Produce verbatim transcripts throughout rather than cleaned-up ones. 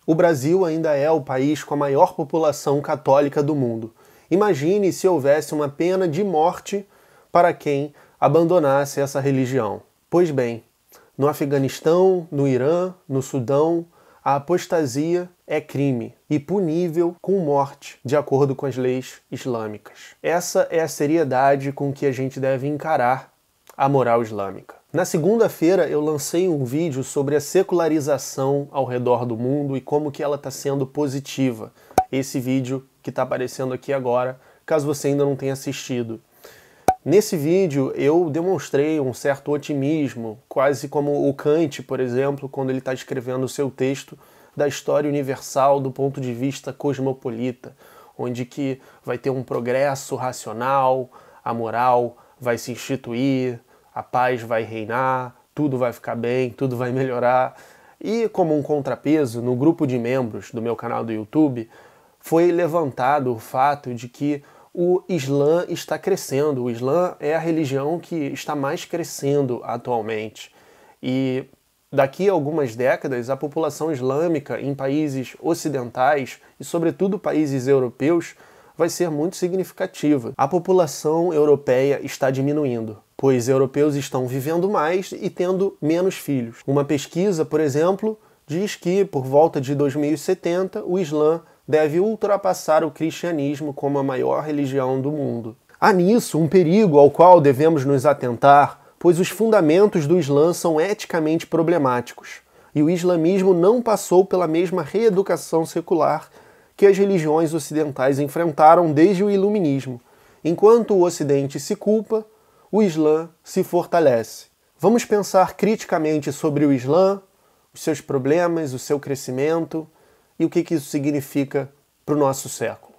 O Brasil ainda é o país com a maior população católica do mundo. Imagine se houvesse uma pena de morte para quem abandonasse essa religião. Pois bem, no Afeganistão, no Irã, no Sudão, a apostasia é crime e punível com morte, de acordo com as leis islâmicas. Essa é a seriedade com que a gente deve encarar a moral islâmica. Na segunda-feira eu lancei um vídeo sobre a secularização ao redor do mundo e como que ela está sendo positiva. Esse vídeo que está aparecendo aqui agora, caso você ainda não tenha assistido. Nesse vídeo eu demonstrei um certo otimismo, quase como o Kant, por exemplo, quando ele está escrevendo o seu texto da história universal do ponto de vista cosmopolita, onde que vai ter um progresso racional, a moral vai se instituir, a paz vai reinar, tudo vai ficar bem, tudo vai melhorar. E como um contrapeso, no grupo de membros do meu canal do YouTube, foi levantado o fato de que o Islã está crescendo. O Islã é a religião que está mais crescendo atualmente. E daqui a algumas décadas, a população islâmica em países ocidentais e, sobretudo, países europeus, vai ser muito significativa. A população europeia está diminuindo, pois europeus estão vivendo mais e tendo menos filhos. Uma pesquisa, por exemplo, diz que, por volta de dois mil e setenta, o Islã deve ultrapassar o cristianismo como a maior religião do mundo. Há nisso um perigo ao qual devemos nos atentar, pois os fundamentos do Islã são eticamente problemáticos, e o islamismo não passou pela mesma reeducação secular que as religiões ocidentais enfrentaram desde o iluminismo. Enquanto o Ocidente se culpa, o Islã se fortalece. Vamos pensar criticamente sobre o Islã, os seus problemas, o seu crescimento e o que que isso significa para o nosso século.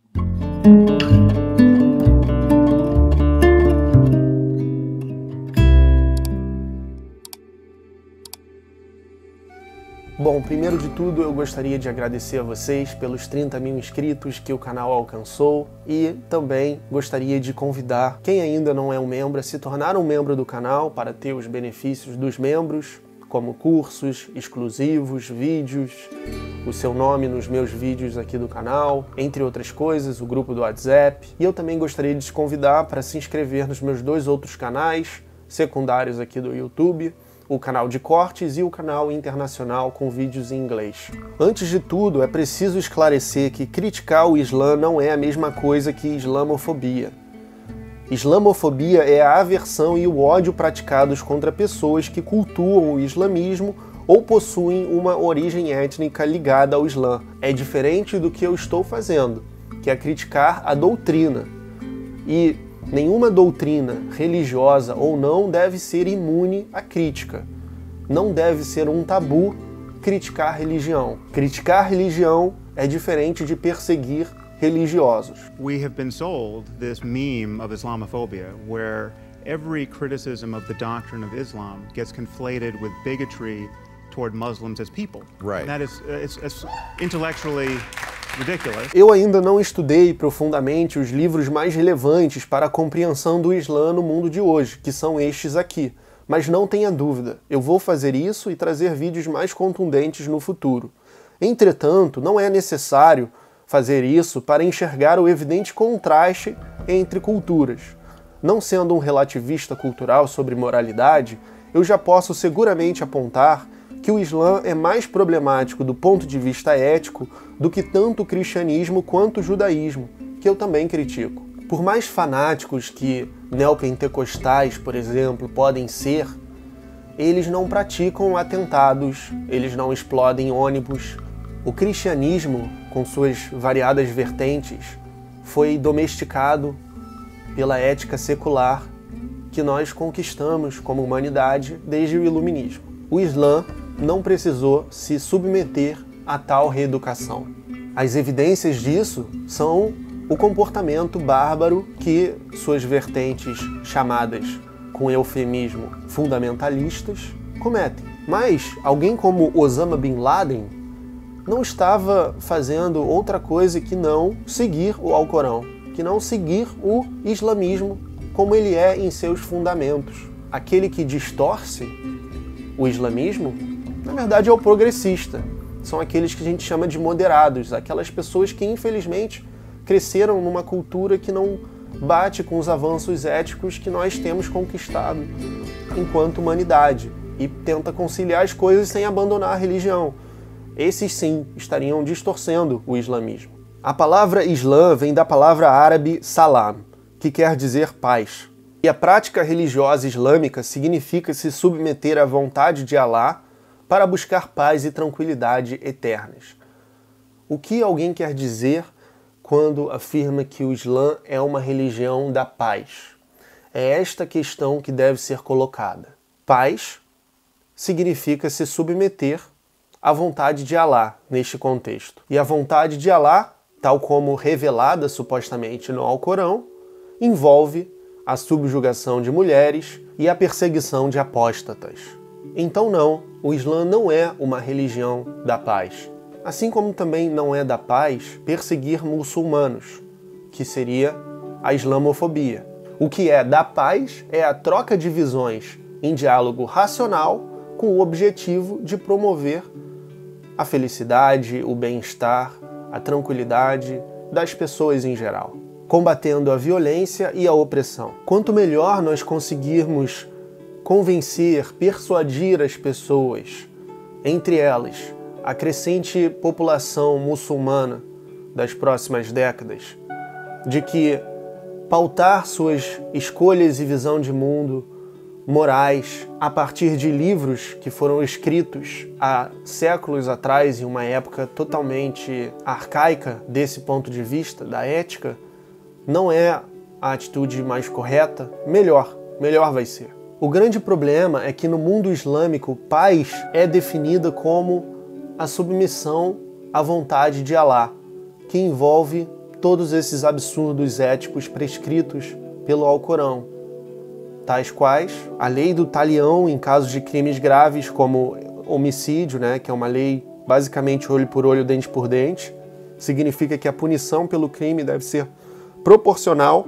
Bom, primeiro de tudo eu gostaria de agradecer a vocês pelos trinta mil inscritos que o canal alcançou e também gostaria de convidar quem ainda não é um membro a se tornar um membro do canal para ter os benefícios dos membros, como cursos exclusivos, vídeos, o seu nome nos meus vídeos aqui do canal, entre outras coisas, o grupo do WhatsApp. E eu também gostaria de te convidar para se inscrever nos meus dois outros canais secundários aqui do YouTube, o canal de cortes e o canal internacional com vídeos em inglês. Antes de tudo, é preciso esclarecer que criticar o Islã não é a mesma coisa que islamofobia. Islamofobia é a aversão e o ódio praticados contra pessoas que cultuam o islamismo ou possuem uma origem étnica ligada ao Islã. É diferente do que eu estou fazendo, que é criticar a doutrina. E nenhuma doutrina, religiosa ou não, deve ser imune à crítica. Não deve ser um tabu criticar religião. Criticar religião é diferente de perseguir religiosos. We have been sold this meme of Islamophobia, where every criticism of the doctrine of Islam gets conflated with bigotry toward Muslims as people. Right. And that is uh, it's, it's intellectually ridiculous. Eu ainda não estudei profundamente os livros mais relevantes para a compreensão do Islã no mundo de hoje, que são estes aqui. Mas não tenha dúvida, eu vou fazer isso e trazer vídeos mais contundentes no futuro. Entretanto, não é necessário fazer isso para enxergar o evidente contraste entre culturas. Não sendo um relativista cultural sobre moralidade, eu já posso seguramente apontar que o Islã é mais problemático do ponto de vista ético do que tanto o cristianismo quanto o judaísmo, que eu também critico. Por mais fanáticos que neopentecostais, por exemplo, podem ser, eles não praticam atentados, eles não explodem ônibus. O cristianismo, com suas variadas vertentes, foi domesticado pela ética secular que nós conquistamos como humanidade desde o iluminismo. O Islã não precisou se submeter a tal reeducação. As evidências disso são o comportamento bárbaro que suas vertentes, chamadas com eufemismo fundamentalistas, cometem. Mas alguém como Osama Bin Laden não estava fazendo outra coisa que não seguir o Alcorão, que não seguir o islamismo como ele é em seus fundamentos. Aquele que distorce o islamismo, na verdade, é o progressista. são aqueles que a gente chama de moderados, aquelas pessoas que infelizmente cresceram numa cultura que não bate com os avanços éticos que nós temos conquistado enquanto humanidade e tenta conciliar as coisas sem abandonar a religião. Esses sim estariam distorcendo o islamismo. A palavra Islã vem da palavra árabe salam, que quer dizer paz. E a prática religiosa islâmica significa se submeter à vontade de Alá para buscar paz e tranquilidade eternas. O que alguém quer dizer quando afirma que o Islã é uma religião da paz? É esta questão que deve ser colocada. Paz significa se submeter à vontade de Alá neste contexto. E a vontade de Alá, tal como revelada supostamente no Alcorão, envolve a subjugação de mulheres e a perseguição de apóstatas. Então não, o Islã não é uma religião da paz. Assim como também não é da paz perseguir muçulmanos, que seria a islamofobia. O que é da paz é a troca de visões em diálogo racional com o objetivo de promover a felicidade, o bem-estar, a tranquilidade das pessoas em geral, combatendo a violência e a opressão. Quanto melhor nós conseguirmos convencer, persuadir as pessoas, entre elas a crescente população muçulmana das próximas décadas, de que pautar suas escolhas e visão de mundo morais a partir de livros que foram escritos há séculos atrás, em uma época totalmente arcaica desse ponto de vista, da ética, não é a atitude mais correta, melhor, melhor vai ser. O grande problema é que no mundo islâmico, paz é definida como a submissão à vontade de Alá, que envolve todos esses absurdos éticos prescritos pelo Alcorão, tais quais a lei do talião em casos de crimes graves como homicídio, né, que é uma lei basicamente olho por olho, dente por dente, significa que a punição pelo crime deve ser proporcional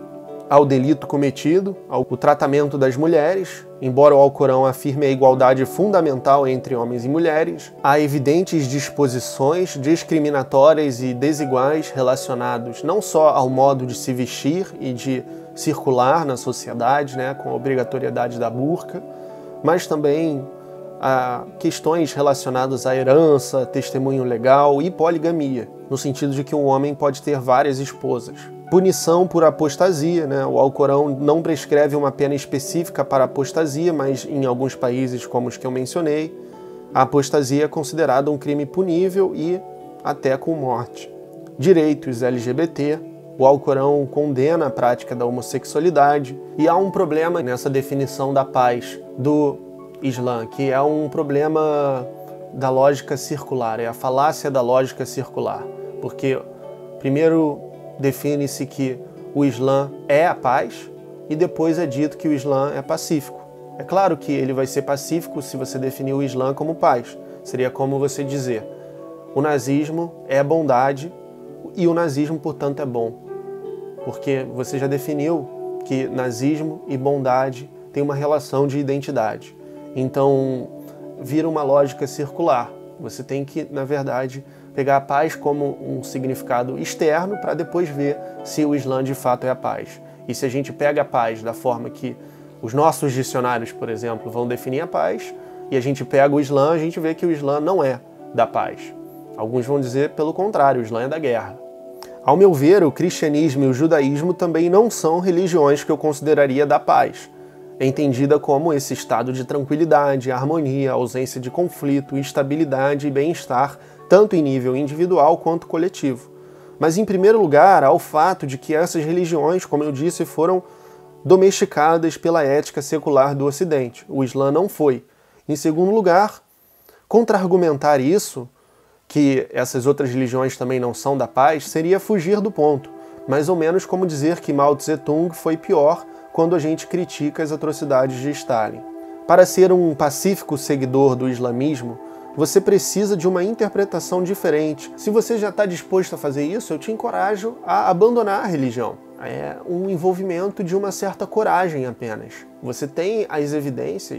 ao delito cometido, ao tratamento das mulheres, embora o Alcorão afirme a igualdade fundamental entre homens e mulheres, há evidentes disposições discriminatórias e desiguais relacionados não só ao modo de se vestir e de circular na sociedade, né, com a obrigatoriedade da burca, mas também a questões relacionadas à herança, testemunho legal e poligamia, no sentido de que um homem pode ter várias esposas. Punição por apostasia, né? O Alcorão não prescreve uma pena específica para apostasia, mas em alguns países, como os que eu mencionei, a apostasia é considerada um crime punível e até com morte. Direitos L G B T, o Alcorão condena a prática da homossexualidade e há um problema nessa definição da paz do Islã, que é um problema da lógica circular, é a falácia da lógica circular, porque primeiro define-se que o Islã é a paz e depois é dito que o Islã é pacífico. É claro que ele vai ser pacífico se você definir o Islã como paz. Seria como você dizer, o nazismo é bondade e o nazismo, portanto, é bom. Porque você já definiu que nazismo e bondade têm uma relação de identidade. Então, vira uma lógica circular. Você tem que, na verdade, pegar a paz como um significado externo para depois ver se o Islã de fato é a paz. E se a gente pega a paz da forma que os nossos dicionários, por exemplo, vão definir a paz, e a gente pega o Islã, a gente vê que o Islã não é da paz. Alguns vão dizer pelo contrário, o Islã é da guerra. Ao meu ver, o cristianismo e o judaísmo também não são religiões que eu consideraria da paz, entendida como esse estado de tranquilidade, harmonia, ausência de conflito, estabilidade e bem-estar, tanto em nível individual quanto coletivo. Mas, em primeiro lugar, há o fato de que essas religiões, como eu disse, foram domesticadas pela ética secular do Ocidente. O Islã não foi. Em segundo lugar, contra-argumentar isso, que essas outras religiões também não são da paz, seria fugir do ponto. Mais ou menos como dizer que Mao Tse-tung foi pior quando a gente critica as atrocidades de Stalin. Para ser um pacífico seguidor do islamismo, você precisa de uma interpretação diferente. Se você já está disposto a fazer isso, eu te encorajo a abandonar a religião. É um envolvimento de uma certa coragem apenas. Você tem as evidências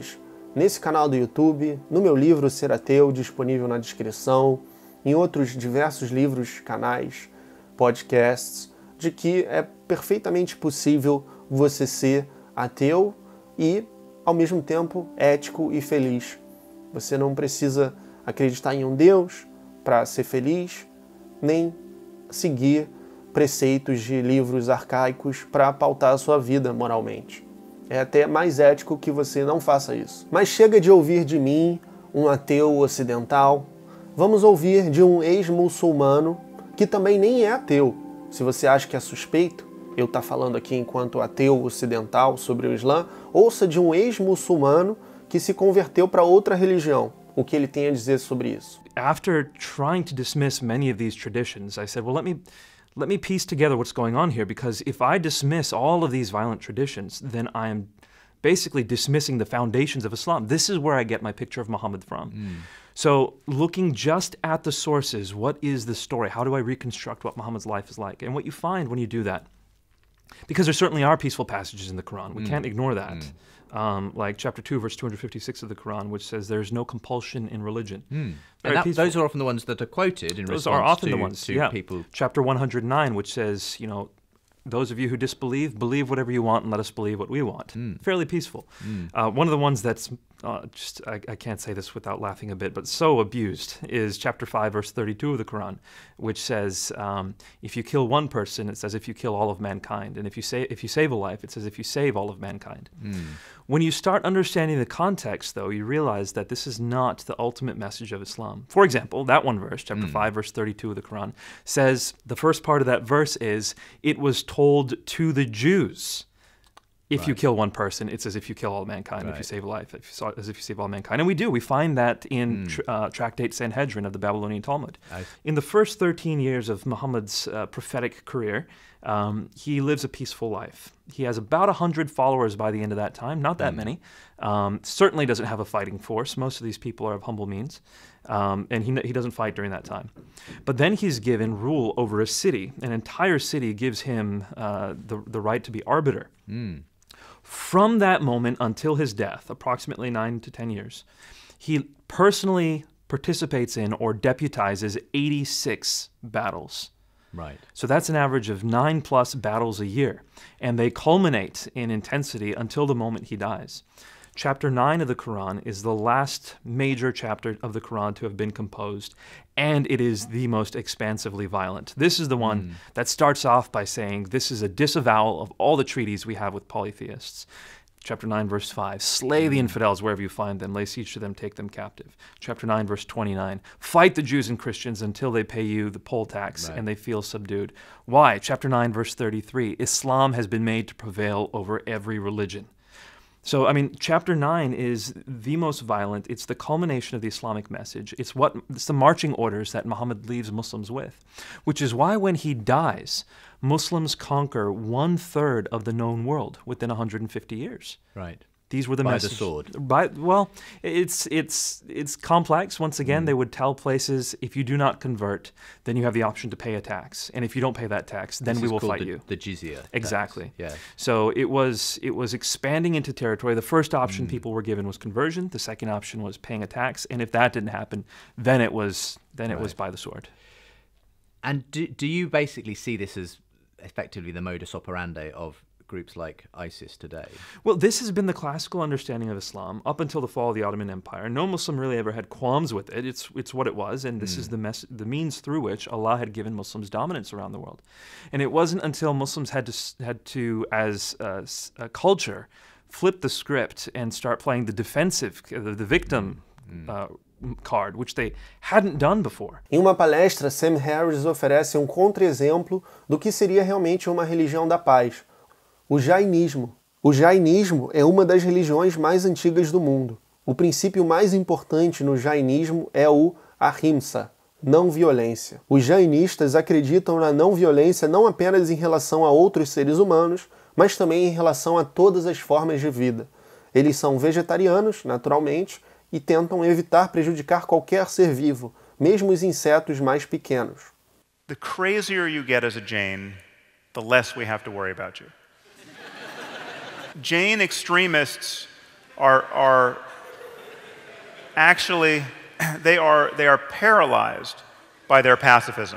nesse canal do YouTube, no meu livro Ser Ateu, disponível na descrição, em outros diversos livros, canais, podcasts, de que é perfeitamente possível você ser ateu e, ao mesmo tempo, ético e feliz. Você não precisa acreditar em um Deus para ser feliz, nem seguir preceitos de livros arcaicos para pautar a sua vida moralmente. É até mais ético que você não faça isso. Mas chega de ouvir de mim, um ateu ocidental. Vamos ouvir de um ex-muçulmano que também nem é ateu. Se você acha que é suspeito, eu estar falando aqui enquanto ateu ocidental sobre o Islã, ouça de um ex-muçulmano que se converteu para outra religião. O que ele tem a dizer sobre isso. After trying to dismiss many of these traditions, I said, well, let me let me piece together what's going on here, because if I dismiss all of these violent traditions, then I am basically dismissing the foundations of Islam. This is where I get my picture of Muhammad from. Mm. So looking just at the sources, what is the story? How do I reconstruct what Muhammad's life is like? And what you find when you do that, because there certainly are peaceful passages in the Quran. We mm. can't ignore that. Mm. Um, like chapter two, verse two hundred fifty-six of the Quran, which says there's no compulsion in religion. Mm. And that, those are often the ones that are quoted in those response are often to, the ones, to yeah. people. Chapter one hundred nine, which says, you know, those of you who disbelieve, believe whatever you want and let us believe what we want. Mm. Fairly peaceful. Mm. Uh, one of the ones that's uh, just, I, I can't say this without laughing a bit, but so abused is chapter five, verse thirty-two of the Quran, which says, um, if you kill one person, it says if you kill all of mankind. And if you, say, if you save a life, it says if you save all of mankind. Mm. When you start understanding the context, though, you realize that this is not the ultimate message of Islam. For example, that one verse, chapter mm. five, verse thirty-two of the Quran, says, the first part of that verse is, it was told to the Jews, if right. you kill one person, it's as if you kill all mankind. Right. If you save a life, if you, as if you save all mankind. And we do. We find that in mm. tr uh, Tractate Sanhedrin of the Babylonian Talmud. I... In the first thirteen years of Muhammad's uh, prophetic career, um, he lives a peaceful life. He has about one hundred followers by the end of that time, not that mm. many. Um, certainly doesn't have a fighting force. Most of these people are of humble means. Um, and he, he doesn't fight during that time. But then he's given rule over a city. An entire city gives him uh, the, the right to be arbiter. Mm. From that moment until his death, approximately nine to ten years, he personally participates in or deputizes eighty-six battles. Right. So that's an average of nine plus battles a year. And they culminate in intensity until the moment he dies. Chapter nine of the Quran is the last major chapter of the Quran to have been composed, and it is the most expansively violent. This is the one mm. that starts off by saying this is a disavowal of all the treaties we have with polytheists. Chapter nine, verse five, slay the infidels wherever you find them, lay siege to them, take them captive. Chapter nine, verse twenty-nine, fight the Jews and Christians until they pay you the poll tax right. and they feel subdued. Why? Chapter nine, verse thirty-three, Islam has been made to prevail over every religion. So, I mean, chapter nine is the most violent. It's the culmination of the Islamic message. It's what it's the marching orders that Muhammad leaves Muslims with, which is why when he dies, Muslims conquer one-third of the known world within one hundred fifty years. Right. These were the by message. the sword. By well, it's it's it's complex. Once again, mm. they would tell places, if you do not convert, then you have the option to pay a tax, and if you don't pay that tax, then this we will called fight the, you. The jizya. Exactly. Yeah. So it was it was expanding into territory. The first option mm. people were given was conversion. The second option was paying a tax, and if that didn't happen, then it was then right. it was by the sword. And do do you basically see this as effectively the modus operandi of groups like ISIS today? Well, this has been the classical understanding of Islam up until the fall of the Ottoman Empire. No Muslim really ever had qualms with it. It's it's what it was, and this mm. is the mes the means through which Allah had given Muslims dominance around the world. And it wasn't until Muslims had to had to, as a, a culture, flip the script and start playing the defensive, the, the victim mm. uh, card, which they hadn't done before. Em uma palestra, Sam Harris oferece um contra-exemplo do que seria realmente uma religião da paz. O jainismo. O jainismo é uma das religiões mais antigas do mundo. O princípio mais importante no jainismo é o ahimsa, não violência. Os jainistas acreditam na não violência não apenas em relação a outros seres humanos, mas também em relação a todas as formas de vida. Eles são vegetarianos, naturalmente, e tentam evitar prejudicar qualquer ser vivo, mesmo os insetos mais pequenos. The crazier you get as a Jain, the less we have to worry about you. Jain extremists are, are actually, they are, they are paralyzed by their pacifism.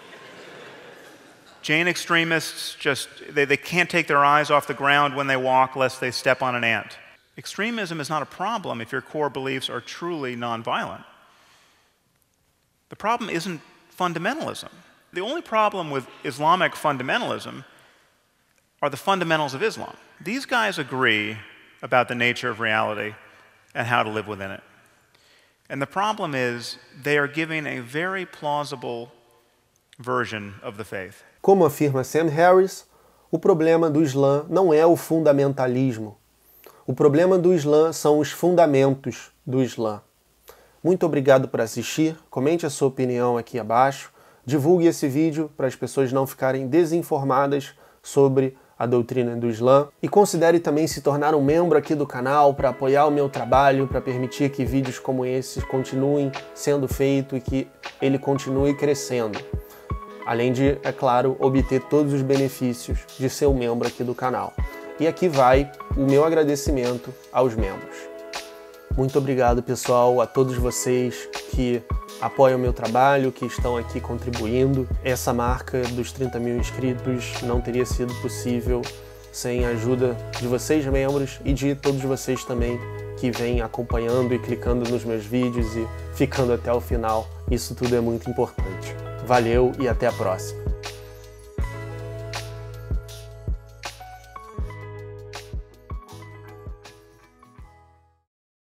Jain extremists just, they, they can't take their eyes off the ground when they walk lest they step on an ant. Extremism is not a problem if your core beliefs are truly nonviolent. The problem isn't fundamentalism. The only problem with Islamic fundamentalism are the fundamentals of Islam. These guys agree about the nature of reality and how to live within it. And the problem is they are giving a very plausible version of the faith. Como afirma Sam Harris, o problema do Islã não é o fundamentalismo. O problema do Islã são os fundamentos do Islã. Muito obrigado por assistir, comente a sua opinião aqui abaixo, divulgue esse vídeo para as pessoas não ficarem desinformadas sobre a doutrina do Islã e considere também se tornar um membro aqui do canal para apoiar o meu trabalho, para permitir que vídeos como esses continuem sendo feitos e que ele continue crescendo. Além de, é claro, obter todos os benefícios de ser um membro aqui do canal. E aqui vai o meu agradecimento aos membros. Muito obrigado, pessoal, a todos vocês que apoiam o meu trabalho, que estão aqui contribuindo. Essa marca dos trinta mil inscritos não teria sido possível sem a ajuda de vocês, membros, e de todos vocês também que vêm acompanhando e clicando nos meus vídeos e ficando até o final. Isso tudo é muito importante. Valeu e até a próxima.